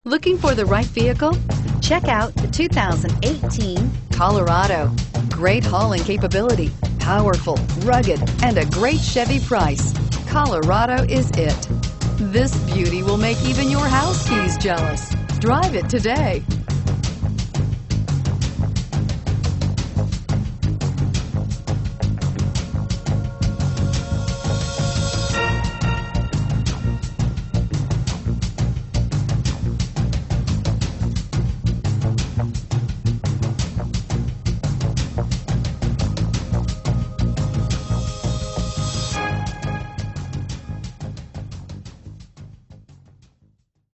Looking for the right vehicle? Check out the 2018 Colorado. Great hauling capability, powerful, rugged, and a great Chevy price. Colorado is it. This beauty will make even your house keys jealous. Drive it today.